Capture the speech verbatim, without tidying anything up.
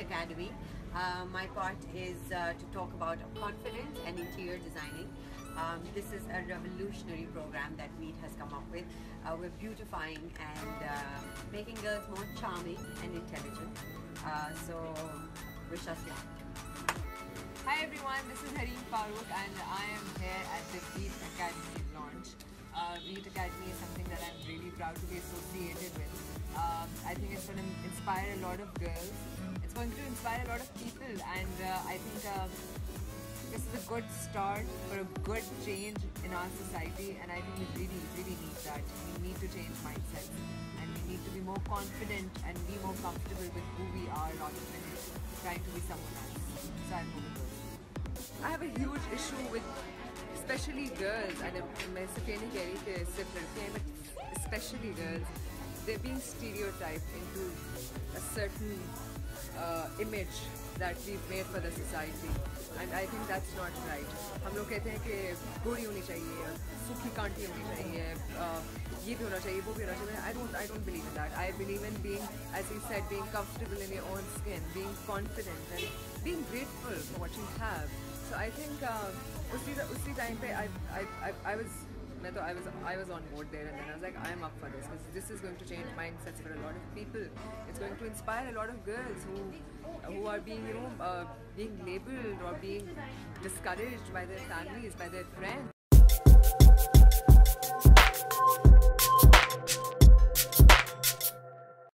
Academy. Uh, my part is uh, to talk about confidence and interior designing. Um, this is a revolutionary program that Veet has come up with. Uh, we're beautifying and uh, making girls more charming and intelligent. Uh, so, wish us luck. Hi everyone, this is Hareem Farooq and I am here at the Veet Academy launch. Uh, Veet Academy is something that I'm really proud to be associated with. Um, I think it's going to inspire a lot of girls. It's going to inspire a lot of people, and uh, I think uh, this is a good start for a good change in our society, and I think we really, really need that. We need to change mindsets, and we need to be more confident and be more comfortable with who we are rather than trying to be someone else. So I'm hoping good. I have a huge issue with especially girls, and मैं सिर्फ ये नहीं कह रही कि सिर्फ लड़कियाँ, but especially girls, they're being stereotyped into a certain uh, image that we've made for the society, and I think that's not right. हम लोग कहते हैं कि गोरी होनी चाहिए, सूखी कांटी होनी चाहिए, ये भी होना चाहिए, वो भी होना चाहिए. I don't, I don't believe in that. I believe in being, as he said, being comfortable in your own skin, being confident, and being grateful for what you have. So I think uh, उसी उसी time पे I I I, I was मैं तो I was I was on board there, and then I was like, I am up for this because this is going to change mindsets for a lot of people. It's going to inspire a lot of girls who who are being you know uh, being labelled or being discouraged by their families, by their friends.